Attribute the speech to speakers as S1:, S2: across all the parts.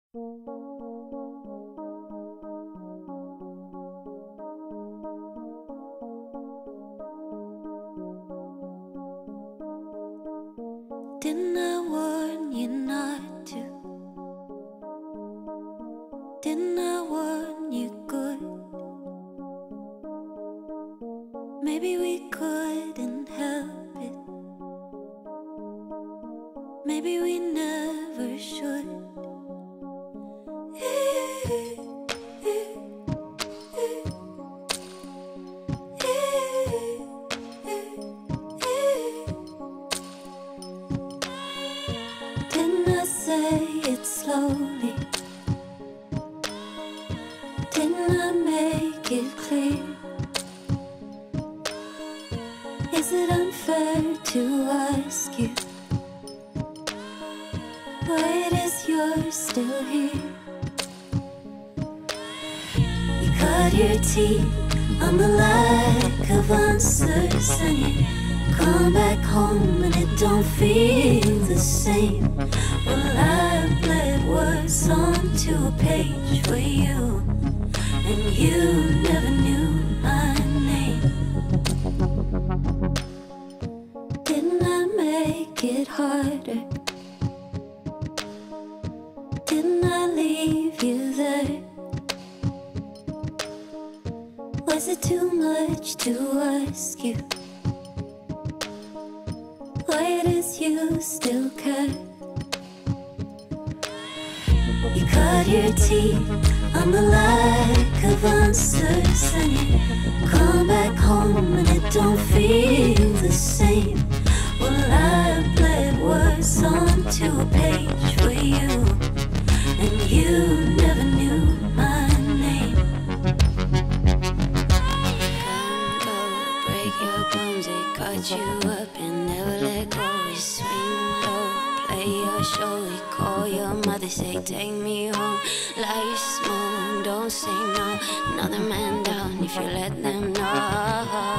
S1: Didn't I warn you not to? Didn't I warn you good? Maybe we couldn't help it. Maybe we never should. Didn't I say it slowly? Didn't I make it clear? Is it unfair to ask you why it is you're still here? You cut your teeth on the lack of answers, and you come back home and it don't feel the same. Well, I bled words onto a page for you, and you never knew my name. Didn't I make it harder? Didn't I leave you there? Was it too much to ask you why it is you still care? You cut your teeth on the lack of answers, and you come back home and it don't feel the same. Well, I bled words onto a page for you, and you never knew my name. Come go, break your bones, they cut you up and never let go. You swing low, play your show, we call your mother, say take me home. Like smoke, don't say no, another man down if you let them know.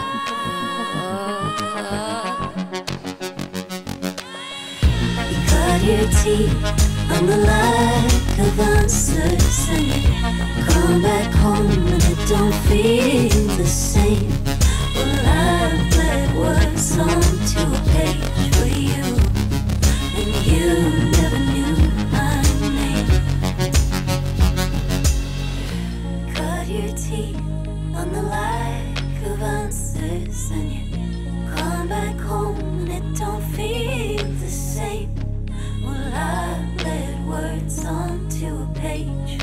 S1: You cut your teeth on the lack of answers, and you come back home and it don't feel the same. Well, I bled words onto a page for you, and you never knew my name. Cut your teeth on the lack of answers, and you come back home and it don't feel the same. Well, I bled words onto a page